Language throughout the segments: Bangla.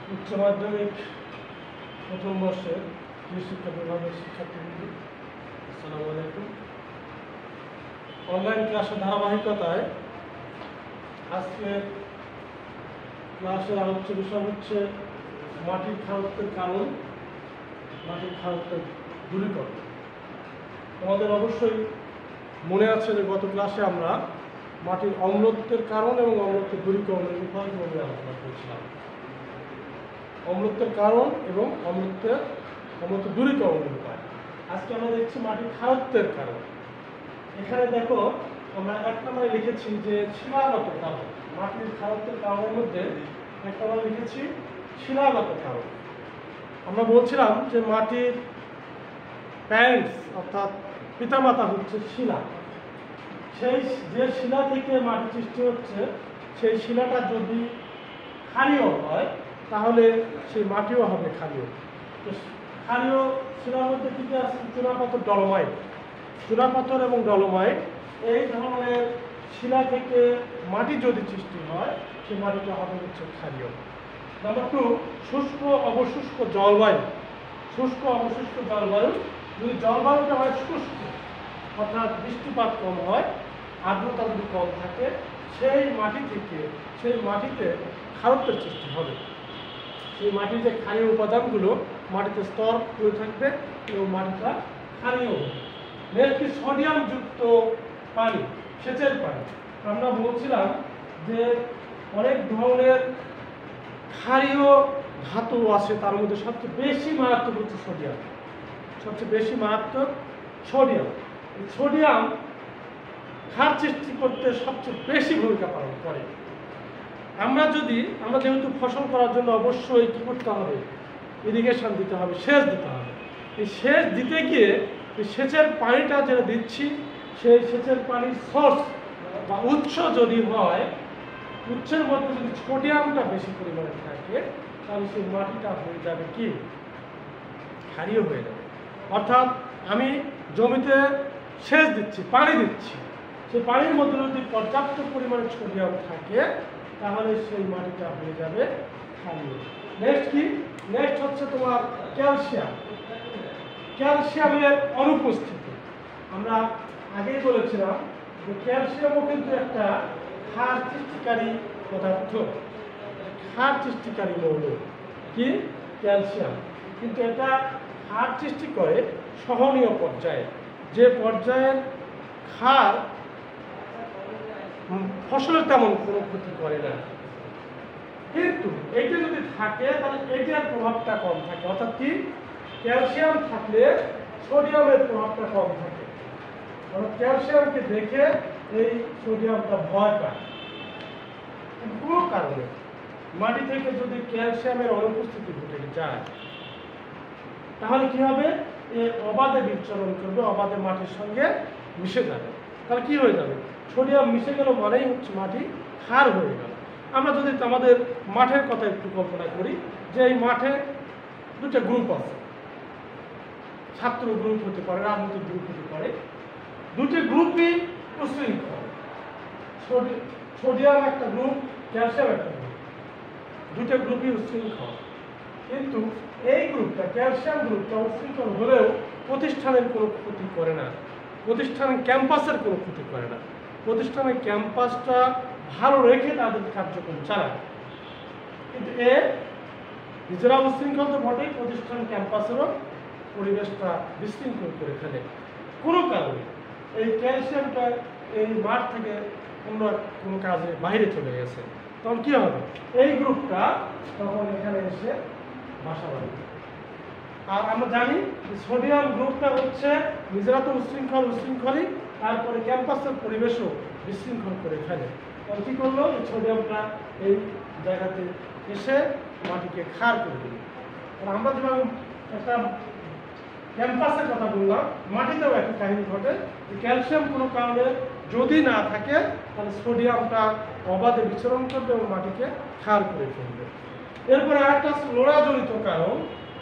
উচ্চ মাধ্যমিক প্রথম বর্ষের শিক্ষা বিভাগের শিক্ষার্থীবৃন্দ, আসসালামু আলাইকুম। অনলাইন ক্লাসের ধারাবাহিকতায় আজকে ক্লাসের আলোচ্য বিষয় হচ্ছে মাটির খারত্বের কারণ, মাটির খারত্বের দূরীকরণ। আমাদের অবশ্যই মনে আছে যে গত ক্লাসে আমরা মাটির অম্লত্বের কারণ এবং অম্লত্বের দূরীকরণের উপায়গুলো নিয়ে আলোচনা করেছিলাম। অম্লত্বের কারণ এবং অম্লত্ব দূরীকরণের উপায়। আজকে আমরা দেখছি মাটির খারত্বের কারণ। এখানে দেখো আমরা এক নম্বরে লিখেছি যে শিলাগত কারণ। মাটির খারত্বের কারণের মধ্যে এক নম্বরে লিখেছি শিলাগত কারণ। আমরা বলছিলাম যে মাটির প্যারেন্টস অর্থাৎ পিতামাতা হচ্ছে শিলা। সেই যে শিলা থেকে মাটি সৃষ্টি হচ্ছে সেই শিলাটা যদি ক্ষারীয় হয় তাহলে সেই মাটিও হবে ক্ষারীয়। তো ক্ষারীয় শিলার মধ্যে কী আছে? চুনাপাথর, ডলোমাইট। চুনাপাথর এবং ডলোমাইট এই ধরনের শিলা থেকে মাটি যদি সৃষ্টি হয় সেই মাটিটা হবে হচ্ছে ক্ষারীয়। নাম্বার 2, শুষ্ক অবশুষ্ক জলবায়ু। শুষ্ক অবশুষ্ক জলবায়ু, যদি জলবায়ুটা হয় শুষ্ক অর্থাৎ বৃষ্টিপাত কম হয়, আর্দ্রতা যদি কম থাকে, সেই মাটিতে ক্ষারত্বের সৃষ্টি হবে। সেই মাটির যে ক্ষারীয় উপাদানগুলো মাটিতে স্তর করে থাকবে এবং মাটিটা ক্ষারীয় হবে। নেক্সট সোডিয়াম যুক্ত পানি, সেচের পানি। আমরা বলছিলাম যে অনেক ধরনের ক্ষারীয় ধাতু আছে, তার মধ্যে সবচেয়ে বেশি মারাত্মক হচ্ছে সোডিয়াম। সবচেয়ে বেশি মারাত্মক সোডিয়াম। সোডিয়াম ক্ষার সৃষ্টি করতে সবচেয়ে বেশি ভূমিকা পালন করে। আমরা যেহেতু ফসল করার জন্য অবশ্যই কী করতে হবে? ইরিগেশন দিতে হবে, সেচ দিতে হবে। এই সেচ দিতে গিয়ে এই সেচের পানিটা যেটা দিচ্ছি, সেই সেচের পানির সোর্স বা উৎস যদি হয়, উৎসের মধ্যে যদি সোডিয়ামটা বেশি পরিমাণে থাকে তাহলে সেই মাটিটা হয়ে যাবে কি? ক্ষারীয় হয়ে যাবে। অর্থাৎ আমি জমিতে সেচ দিচ্ছি, পানি দিচ্ছি, সেই পানির মধ্যে যদি পর্যাপ্ত পরিমাণে সোডিয়াম থাকে তাহলে সেই মাটিটা হয়ে যাবে ক্ষারীয়। নেক্সট কি? নেক্সট হচ্ছে তোমার ক্যালসিয়াম। ক্যালসিয়ামের অনুপস্থিতি। আমরা আগেই বলেছিলাম যে ক্যালসিয়ামও কিন্তু একটা ক্ষার সৃষ্টিকারী পদার্থ, ক্ষার সৃষ্টিকারী মৌল। কি? ক্যালসিয়াম। কিন্তু এটা ক্ষার সৃষ্টি করে সহনীয় পর্যায়ে, যে পর্যায়ের ক্ষার ফসলের তেমন কোনো ক্ষতি করে না। কিন্তু এইটা যদি থাকে তাহলে এটার প্রভাবটা কম থাকে। অর্থাৎ কি? ক্যালসিয়াম থাকলে সোডিয়ামের প্রভাবটা কম থাকে। অর্থাৎ ক্যালসিয়ামকে দেখে এই সোডিয়ামটা ভয় পায়। কোনো কারণে মাটি থেকে যদি ক্যালসিয়ামের অনুপস্থিতি ঘটে যায় তাহলে কি হবে? এ অবাধে বিচরণ করবে, অবাধে মাটির সঙ্গে মিশে যাবে। তাহলে কি হয়ে যাবে? সোডিয়াম মিশে গেল মানেই হচ্ছে মাটি ক্ষার হয়ে গেল। আমরা যদি আমাদের মাঠের কথা একটু কল্পনা করি, যে এই মাঠে দুটো গ্রুপ আছে, ছাত্র গ্রুপ হতে পারে, রাজনৈতিক গ্রুপ হতে পারে। দুটি গ্রুপই উশৃঙ্খল। সোডিয়াম একটা গ্রুপ, ক্যালসিয়াম একটা গ্রুপ, দুটো গ্রুপই উশৃঙ্খল। কিন্তু এই গ্রুপটা, ক্যালসিয়াম গ্রুপটা উশৃঙ্খল হলেও প্রতিষ্ঠানের কোনো ক্ষতি করে না, প্রতিষ্ঠানের ক্যাম্পাসের কোনো ক্ষতি করে না। প্রতিষ্ঠানের ক্যাম্পাসটা ভালো রেখে তাদের কার্যক্রম চালায়। কিন্তু এ নিজেরা উশৃঙ্খল তো বটেই, প্রতিষ্ঠান ক্যাম্পাসেরও পরিবেশটা বিশৃঙ্খল করে ফেলে। কোনো কারণে এই ক্যালসিয়ামটা এই মাঠ থেকে কোনো কাজে বাইরে চলে গেছে, তখন কী হবে? এই গ্রুপটা তখন এখানে এসে বাসা বাঁধবে। আর আমরা জানি সোডিয়াম গ্রুপটা হচ্ছে নিজেরা তো উশৃঙ্খলই, তারপরে ক্যাম্পাসের পরিবেশও বিশৃঙ্খল করে ফেলে। তখন কী করলো? এই সোডিয়ামটা এই জায়গাতে এসে মাটিকে ক্ষার করে দিল। আমরা যেভাবে একটা ক্যাম্পাসের কথা বললাম, মাটিতেও একটা কাহিনী ঘটে। ক্যালসিয়াম কোনো কারণে যদি না থাকে তাহলে সোডিয়ামটা অবাধে বিচরণ করবে এবং মাটিকে ক্ষার করে ফেলবে। এরপরে আরেকটা লোড়াজনিত কারণ।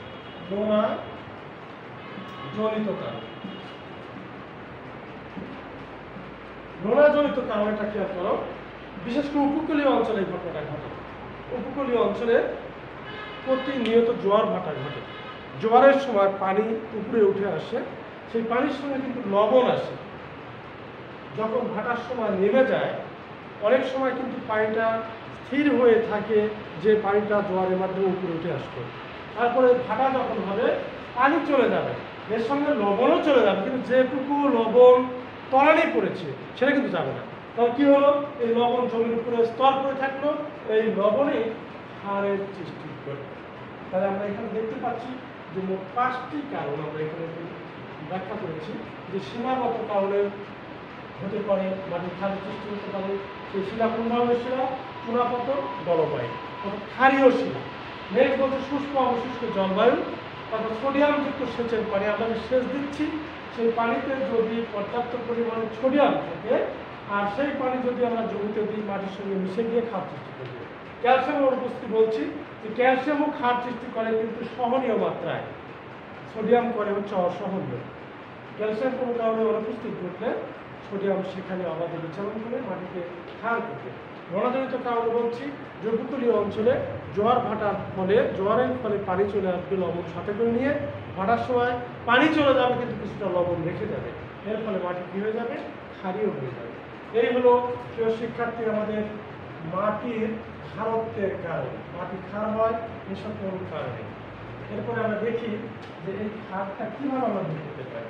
লোড়াজনিত কারণটা খেয়াল করো, বিশেষ করে উপকূলীয় অঞ্চলে এই ঘটনাটা ঘটে। উপকূলীয় অঞ্চলে প্রতিনিয়ত জোয়ার ভাটা ঘটে। জোয়ারের সময় পানি উপরে উঠে আসে, সেই পানির সঙ্গে কিন্তু লবণ আসে। যখন ভাটার সময় নেমে যায়, অনেক সময় কিন্তু পানিটা স্থির হয়ে থাকে, যে পানিটা জোয়ারের মাধ্যমে উপরে উঠে আসবে। তারপরে ভাটা যখন হবে, পানি চলে যাবে, এর সঙ্গে লবণও চলে যাবে, কিন্তু যেটুকু লবণ তলানি পড়েছে সেটা কিন্তু যাবে না। তাহলে কি হলো, এই লবণ জমির উপরে স্তর করে থাকলো, এই লবণে ক্ষারের সৃষ্টি করে। তাহলে আমরা এখানে দেখতে পাচ্ছি যে মোট 5টি কারণ আমরা এখানে ব্যাখ্যা করেছি, যে সীমাগত কারণে হতে পারে মাটির ক্ষারের সৃষ্টি হতে পারে। সেই শিলা কোন ধরনের শিলা? চুনাপাথর, ডলোমাইট, অর্থাৎ ক্ষারীয় শিলা। নেক্সট বলছে শুষ্ক অবশিষ্ট জলবায়ু, তারপর সোডিয়ামযুক্ত সেচের পানি। আমরা যে সেচ দিচ্ছি সেই পানিতে যদি পর্যাপ্ত পরিমাণে সোডিয়াম থাকে, আর সেই পানি যদি আমরা জমিতে দিই, মাটির সঙ্গে মিশে গিয়ে ক্ষার সৃষ্টি করবে। ক্যালসিয়ামের অনুপস্থিতি বলছি যে ক্যালসিয়ামও ক্ষার সৃষ্টি করে, কিন্তু সহনীয় মাত্রায়। সোডিয়াম করে হচ্ছে অসহনীয়। ক্যালসিয়াম কোনো কারণে অনুপস্থিত ঘটলে সোডিয়াম সেখানে অবাধে বিচরণ করে মাটিতে ক্ষার করবে। ঘনজনিত কারণে বলছি যে উপকূলীয় অঞ্চলে জোয়ার ভাটার ফলে, জোয়ারের ফলে পানি চলে আসবে, লবণ সাথে করে নিয়ে ভাটার সময় পানি চলে যাবে, কিন্তু কিছুটা লবণ রেখে যাবে। এর ফলে মাটি কী হয়ে যাবে? ক্ষারীয় হয়ে যাবে। এই হলো প্রিয় শিক্ষার্থী আমাদের মাটির ক্ষারত্বের কারণ। মাটি ক্ষার হয় এসব কোন কারণে। এরপরে আমরা দেখি যে এই ক্ষারটা কিভাবে আমরা দূর করতে পারি।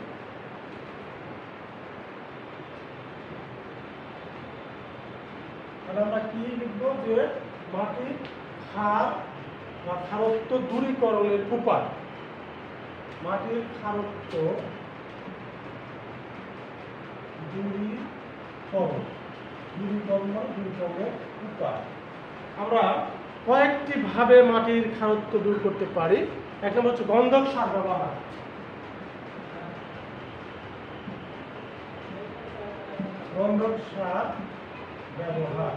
তাহলে আমরা কি লিখব, যে মাটির ক্ষার বা ক্ষারত্ব দূরীকরণের উপায়। মাটির ক্ষারত্ব দূরীকরণের উপায় আমরা কয়েকটি ভাবে মাটির ক্ষারত্ব দূর করতে পারি। এক নম্বর হচ্ছে গন্ধক সার ব্যবহার। গন্ধক সার ব্যবহার,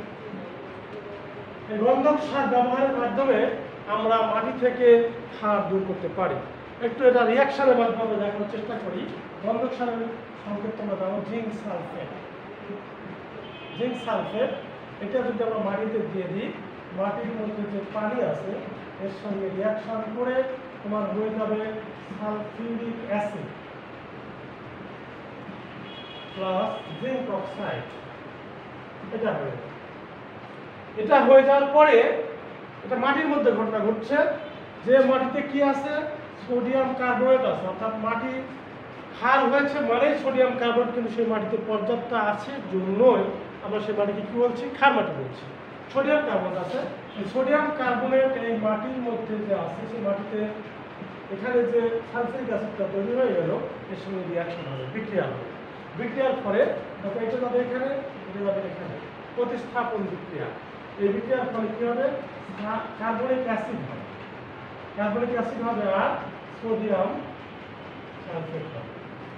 এই গন্ধক সার ব্যবহারের মাধ্যমে আমরা মাটি থেকে ক্ষার দূর করতে পারি। একটু এটা রিয়াকশনের মাধ্যমে দেখানোর চেষ্টা করি। গন্ধক সারের সংকেত আমরা জানো জিঙ্ক সালফেট। জিঙ্ক সালফেট এটা যদি আমরা মাটিতে দিয়ে দিই, মাটির মধ্যে যে পানি আছে এর সঙ্গে রিয়াকশন করে তোমার হয়ে যাবে sulphuric acid plus zinc oxide. এটা হয়ে যাওয়ার পরে এটা মাটির মধ্যে ঘটনা ঘটছে, যে মাটিতে কি আছে? সোডিয়াম কার্বনেট আছে। অর্থাৎ মাটি ক্ষার হয়েছে মানে সোডিয়াম কার্বনেট কিন্তু সেই মাটিতে পর্যাপ্ত আছে জন্যই আমরা সেই মাটিকে কি বলছি? ক্ষার মাটি বলছি। সোডিয়াম কার্বনেট আছে, এই সোডিয়াম কার্বনেট এই মাটির মধ্যে যে আছে, সেই মাটিতে এখানে যে সালফিউরিক অ্যাসিডটা তৈরি হয়ে গেল, এর সঙ্গে রিয়াকশন হবে, বিক্রিয়া হবে। বিক্রিয়ার ফলে এটা যাবে এখানে, এটা যাবে এখানে, প্রতিস্থাপন বিক্রিয়া। এই বিক্রিয়ার ফলে কি হবে? কার্বনিক অ্যাসিড হবে। কার্বনিক অ্যাসিড হবে আর সোডিয়াম সালফেট হবে।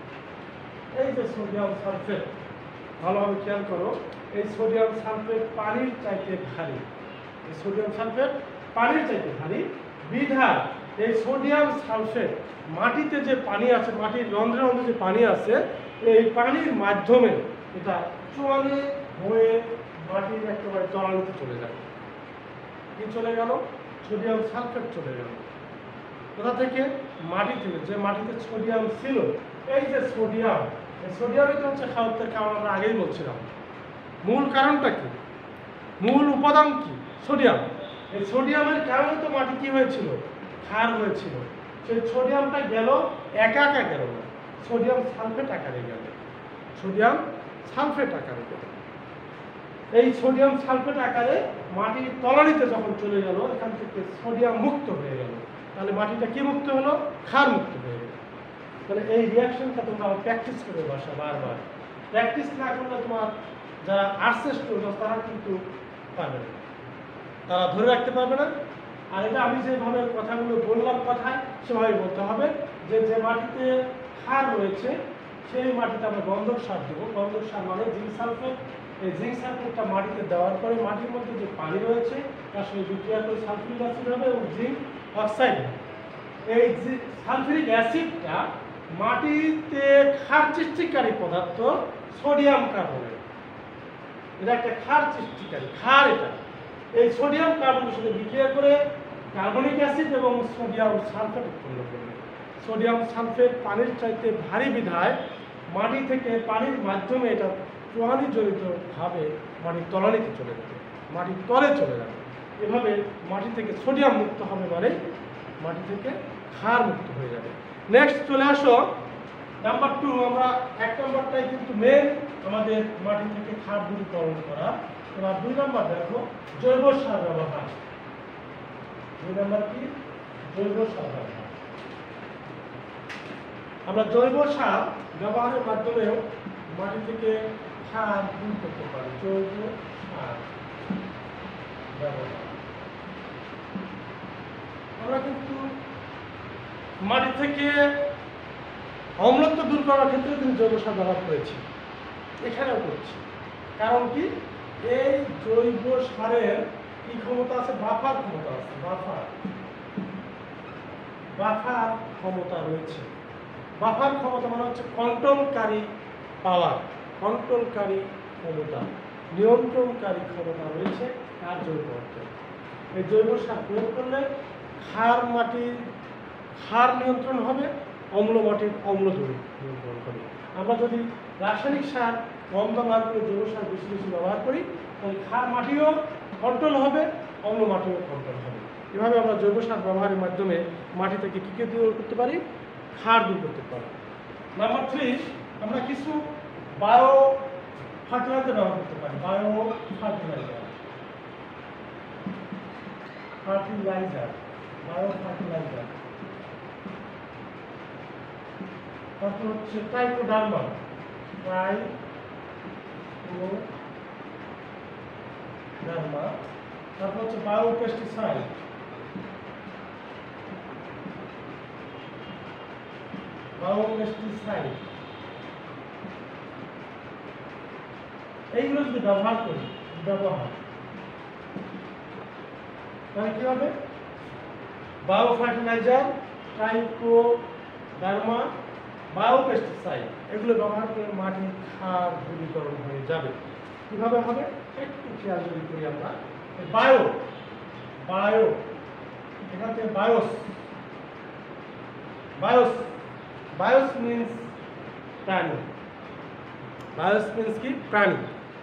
এই যে সোডিয়াম সালফেট, ভালোভাবে খেয়াল করো, এই সোডিয়াম সালফেট পানির চাইতে ভারী। এই সোডিয়াম সালফেট পানির চাইতে ভারী বিধায় এই সোডিয়াম সালফেট মাটিতে যে পানি আছে, মাটির রন্ধ্রে রন্ধ্রে যে পানি আছে, এই পানির মাধ্যমে এটা চলে হয়ে মাটির একেবারে তলানিতে চলে যাবে। কি চলে গেল? সোডিয়াম সালফেট চলে গেল। কোথা থেকে? মাটি থেকে। যে মাটিতে সোডিয়াম ছিল, এই যে সোডিয়াম, এই সোডিয়ামই তো হচ্ছে ক্ষারত্বের কারণ। আমরা আগেই বলছিলাম মূল কারণটা কি, মূল উপাদান কি? সোডিয়াম। এই সোডিয়ামের কারণে তো মাটি কি হয়েছিল? ক্ষার হয়েছিল। সেই সোডিয়ামটা গেল একা একা গেল না, সোডিয়াম সালফেট আকারে গেল। সোডিয়াম সালফেট আকারে গেল। এই সোডিয়াম সালফেট আকারে মাটির তলানিতে যখন চলে গেল, এখান থেকে সোডিয়াম মুক্ত হয়ে গেল। তাহলে মাটিটা কি মুক্ত হলো? ক্ষার মুক্ত হয়ে গেল। তাহলে এই রিয়াকশনটা তোমরা প্র্যাকটিস করে বসা বারবার। প্র্যাকটিস না করলে তোমার যারা আর্টসের স্টুডেন্ট তারা কিন্তু পারবে না, তারা ধরে রাখতে পারবে না। আর এটা আমি যেভাবে কথাগুলো বললাম কথায়, সেভাবে বলতে হবে যে যে মাটিতে ক্ষার রয়েছে সেই মাটিতে আমরা গন্ধক সার দেবো। গন্ধক সার মানে জিঙ্ক সালফেট। এই জিঙ্ক সালফেটটা মাটিতে দেওয়ার পরে মাটির মধ্যে যে পানি রয়েছে তার সঙ্গে বিক্রিয়া করে সালফিউরিক অ্যাসিড হবে এবং জিঙ্ক অক্সাইড হবে। এই সালফিউরিক অ্যাসিডটা মাটিতে ক্ষার সৃষ্টিকারী পদার্থ সোডিয়াম কার্বনেট। এটা একটা ক্ষার সৃষ্টিকারী, ক্ষার এটা। এই সোডিয়াম কার্বনের সাথে বিক্রিয়া করে কার্বনিক অ্যাসিড এবং সোডিয়াম সালফেট উৎপন্ন করবে। সোডিয়াম সালফেট পানির চাইতে ভারী বিধায় মাটি থেকে পানির মাধ্যমে এটা চোয়ানিজনিতভাবে মাটির তলানিতে চলে যাবে, মাটির তলে চলে যাবে। এভাবে মাটি থেকে সোডিয়াম মুক্ত হবে, মানে মাটি থেকে ক্ষার মুক্ত হয়ে যাবে। নেক্সট চলে আসো নাম্বার 2। আমরা 1 নম্বরটাই কিন্তু মেন আমাদের মাটি থেকে ক্ষার দূরীকরণ করা। এবার 2 নম্বর দেখো জৈব সার ব্যবহার। 2 নম্বর কি? জৈব সার ব্যবহার। আমরা জৈব সার ব্যবহারের মাধ্যমেও মাটি থেকে ক্ষার দূর করতে পারি। জৈব সার ব্যবহার আমরা কিন্তু মাটি থেকে অম্লত্ব দূর করার ক্ষেত্রে কিন্তু জৈব সার ব্যবহার করেছি, এখানেও করছি। কারণ কি? এই জৈব সারের কি ক্ষমতা আছে? বাফার ক্ষমতা আছে। বাফার ক্ষমতা রয়েছে। বাফার ক্ষমতা মানে হচ্ছে কন্ট্রোলকারী পাওয়ার, কন্ট্রোলকারী ক্ষমতা, নিয়ন্ত্রণকারী ক্ষমতা রয়েছে আর জৈব অঞ্চল। এই জৈব সার প্রয়োগ করলে ক্ষার নিয়ন্ত্রণ হবে, অম্ল মাটির অম্ল নিয়ন্ত্রণ হবে। আমরা যদি রাসায়নিক সার কম ব্যবহার করে জৈব সার বেশি বেশি ব্যবহার করি, তাহলে ক্ষার মাটিও কন্ট্রোল হবে, অম্ল মাটিও কন্ট্রোল হবে। এভাবে আমরা জৈব সার ব্যবহারের মাধ্যমে মাটি থেকে কী কী দূর করতে পারি? ক্ষার দূর করতে পারি। নাম্বার 3, আমরা কিছু বায়ো ফার্টিলাইজার ব্যবহার করতে পারি। Bio fertiliser, bio fertiliser. তারপর হচ্ছে ট্রাইকোডার্মা, তারপর হচ্ছে বায়ো পেস্টিসাইড, এইগুলো যদি ব্যবহার করি, তাহলে কি হবে? Bio fertiliser, trichoderma, bio pesticide এগুলো ব্যবহার করে মাটির ক্ষার দূরীকরণ হয়ে যাবে। কিভাবে হবে একটু খেয়াল যদি করি আমরা। বায়ো এখান থেকে বায়োস মিন্স প্রাণী। বায়োস মিন্স কি? প্রাণী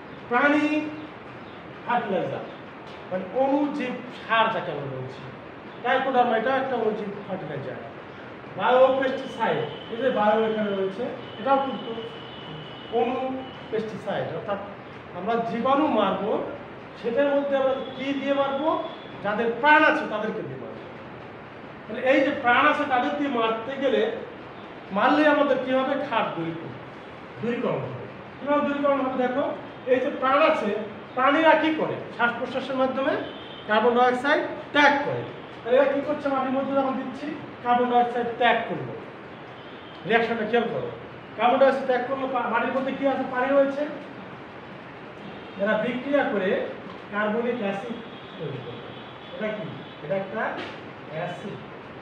ফার্টিলাইজার মানে অণুজীব সার যাকে আমরা বলছি। ট্রাইকোডার্মা এটা একটা অণুজীব ফার্টিলাইজার। বায়ো পেস্টিসাইড, এই যে বায়ো এখানে রয়েছে, এটাও কিন্তু অণু পেস্টিসাইড, অর্থাৎ আমরা জীবাণু মারবো, সেটার মধ্যে আমরা কি দিয়ে মারবো? যাদের প্রাণ আছে তাদেরকে দিয়ে মারবো। তাহলে এই যে প্রাণ আছে তাদের দিয়ে মারলে আমাদের কি হবে? ক্ষার দূরীকরণ হবে। কিভাবে দূরীকরণ হবে? দেখো, এই যে প্রাণ আছে, প্রাণীরা কি করে? শ্বাস প্রশ্বাসের মাধ্যমে কার্বন ডাই অক্সাইড ত্যাগ করে। তাহলে এরা কি করছে? মাটির মধ্যে যখন দিচ্ছি কার্বন ডাই অক্সাইড ত্যাগ করবো। রিয়াকশনটা খেয়াল করো, কার্বন ডাই অক্সাইড ত্যাগ করলো, মাটির মধ্যে কি আছে? পানি রয়েছে। এরা বিক্রিয়া করে কার্বনিক অ্যাসিড তৈরি করবে। এটা কি? এটা একটা অ্যাসিড।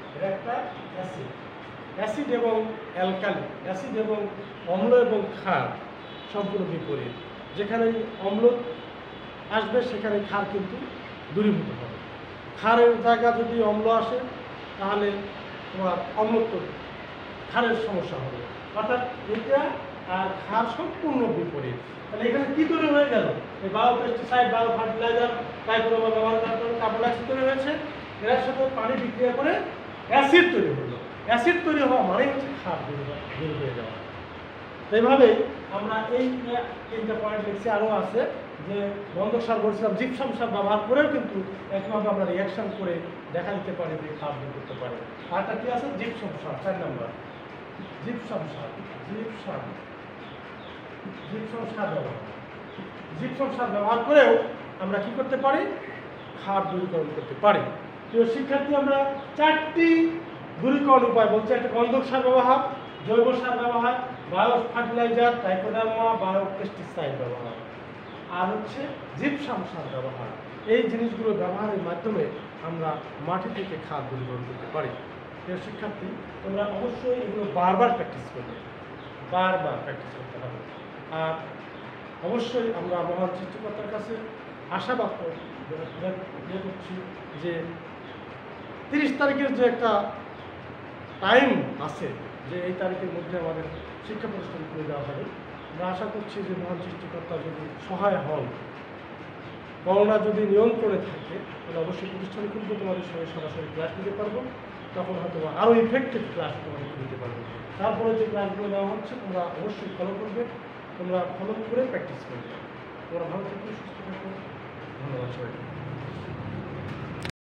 অ্যাসিড এবং অ্যালকালি, অ্যাসিড এবং অম্ল এবং ক্ষার সম্পূর্ণ বিপরীত। যেখানে অম্ল আসবে সেখানে ক্ষার কিন্তু দূরীভূত হবে। ক্ষারের জায়গা যদি অম্ল আসে তাহলে তোমার অম্লত্ব, ক্ষারের সমস্যা হবে। অর্থাৎ এটা আর ক্ষার সম্পূর্ণ বিপরীত। তাহলে এখানে কি তৈরি হয়ে গেল? এই bio pesticide, bio fertiliser, trichoderma ব্যবহার করার কারণে কার্বন ডাই অক্সাইড তৈরি হয়েছে। এর সাথে পানি বিক্রিয়া করে অ্যাসিড তৈরি হলো। অ্যাসিড তৈরি হওয়া মানে হচ্ছে ক্ষার দূর হয়ে যাওয়া। এইভাবে আমরা এই 3টা পয়েন্ট লিখছি, আরও আছে যে গন্ধক সার বলছিলাম, জিপসাম সার ব্যবহার করেও কিন্তু একইভাবে আমরা রিয়াকশন করে দেখা দিতে পারি যে ক্ষার দূর করতে পারে। আরটা কি আছে? জিপসাম সার, 4 নম্বর জিপসাম সার ব্যবহার করেও আমরা কি করতে পারি? ক্ষার দূরীকরণ করতে পারি। প্রিয় শিক্ষার্থী, আমরা 4টি দূরীকরণ উপায় বলছি। একটা গন্ধক সার ব্যবহার, জৈব সার ব্যবহার, bio fertiliser, trichoderma, bio pesticide ব্যবহার, আর হচ্ছে জিপসাম সার ব্যবহার। এই জিনিসগুলো ব্যবহারের মাধ্যমে আমরা মাটি থেকে ক্ষার দূরীকরণ করতে পারি। প্রিয় শিক্ষার্থী, তোমরা অবশ্যই এগুলো বারবার প্র্যাকটিস করতে হবে। আর অবশ্যই আমরা মহান সৃষ্টিকর্তার কাছে আশাবাদ করছি যে 30 তারিখের যে একটা টাইম আছে যে এই তারিখের মধ্যে আমাদের শিক্ষা প্রতিষ্ঠান খুলে দেওয়া হবে, আমরা আশা করছি যে মহান সৃষ্টিকর্তা যদি সহায় হন, করোনা যদি নিয়ন্ত্রণে থাকে, তাহলে অবশ্যই প্রতিষ্ঠান খুলবে, তোমাদের সঙ্গে সরাসরি ক্লাস নিতে পারবো, তখন হয়তো আরও ইফেক্টিভ ক্লাস তোমাদের নিতে পারবো। তারপরে যে ক্লাসগুলো দেওয়া হচ্ছে তোমরা অবশ্যই ফলো করবে, তোমরা ফলো করে প্র্যাকটিস করবে। তোমরা ভালো থাকবে, সুস্থ থাকবে। ধন্যবাদ সবাইকে।